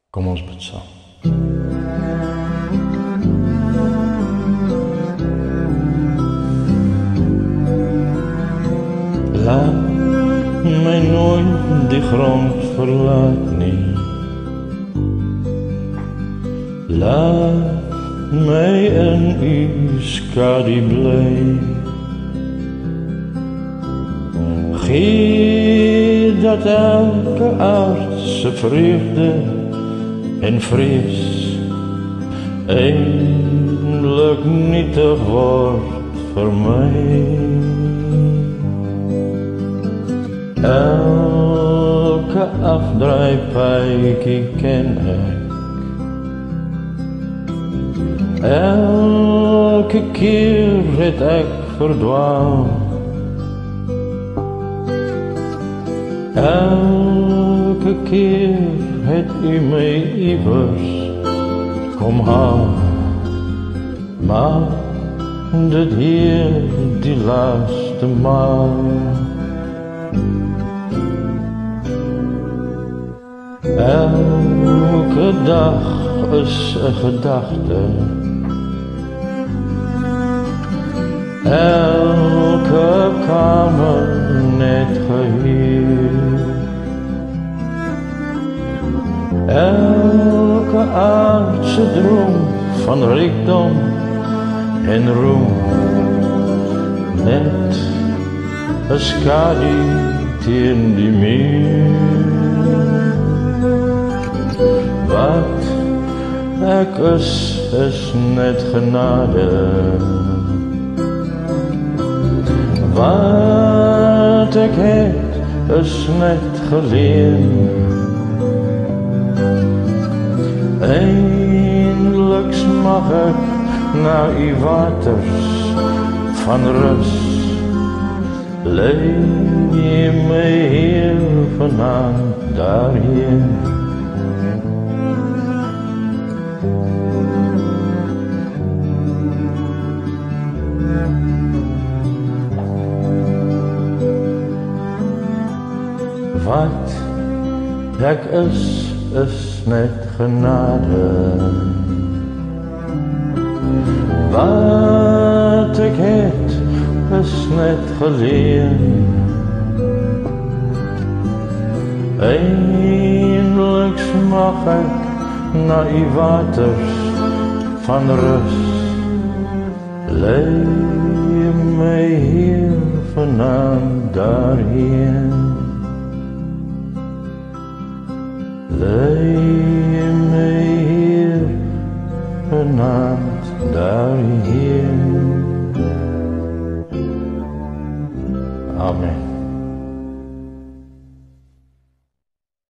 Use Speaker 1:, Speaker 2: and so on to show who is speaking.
Speaker 1: Kom ons bid saam. Laat my nooit die grond verlaat nie. Laat my in u skadu bly. Gee dat elke aardse vreugde en vrees eindelijk nietig word vir my. Elke afdraaipaadjie ken ek, elke keer het ek verdwaal, elke keer het u my iewers kom haal, maar dit hier die laaste maal. Elke dag is 'n gedagte, elke kamer net gehuur, elke aardse droom van rykdom en roem, net 'n skadu teen die muur. Wat ek is net genade, wat ek het is net geleen. Eindelijk mag ek na u waters van rus, lei my Heer vanaand daarheen. Wat ek is net genade, wat ek het is net geleen. Eindelijk mag ek na u waters van rus, lei my Heer vanaand daarheen. Lei my Heer vanaand daarheen. Amen.